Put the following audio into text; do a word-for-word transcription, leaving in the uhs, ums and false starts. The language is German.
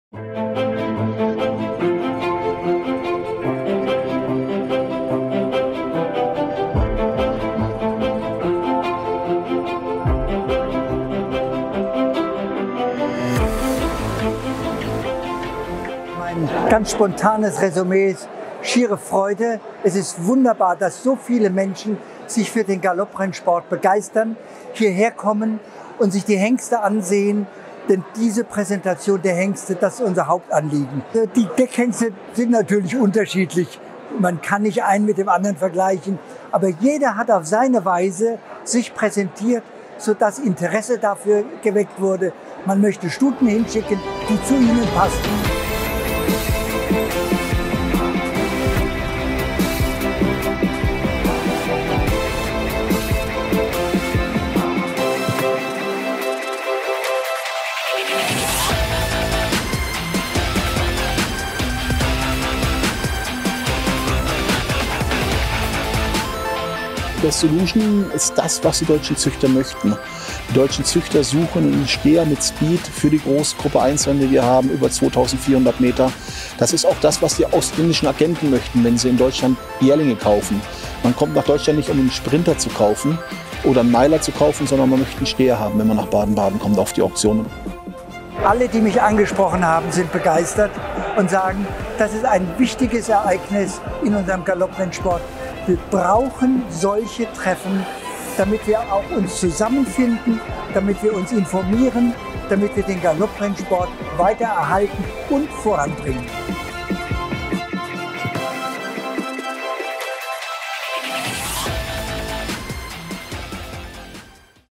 Mein ganz spontanes Resümee ist schiere Freude. Es ist wunderbar, dass so viele Menschen sich für den Galopprennsport begeistern, hierher kommen und sich die Hengste ansehen. Denn diese Präsentation der Hengste, das ist unser Hauptanliegen. Die Deckhengste sind natürlich unterschiedlich. Man kann nicht einen mit dem anderen vergleichen. Aber jeder hat auf seine Weise sich präsentiert, sodass Interesse dafür geweckt wurde. Man möchte Stuten hinschicken, die zu ihnen passen. Das Solution ist das, was die deutschen Züchter möchten. Die deutschen Züchter suchen einen Steher mit Speed für die Großgruppe eins Rennen, die wir haben, über zweitausendvierhundert Meter. Das ist auch das, was die ostindischen Agenten möchten, wenn sie in Deutschland Jährlinge kaufen. Man kommt nach Deutschland nicht, um einen Sprinter zu kaufen oder einen Meiler zu kaufen, sondern man möchte einen Steher haben, wenn man nach Baden-Baden kommt auf die Auktionen. Alle, die mich angesprochen haben, sind begeistert und sagen, das ist ein wichtiges Ereignis in unserem Galopprennsport. Wir brauchen solche Treffen, damit wir auch uns zusammenfinden, damit wir uns informieren, damit wir den Galopprennsport weiter erhalten und voranbringen.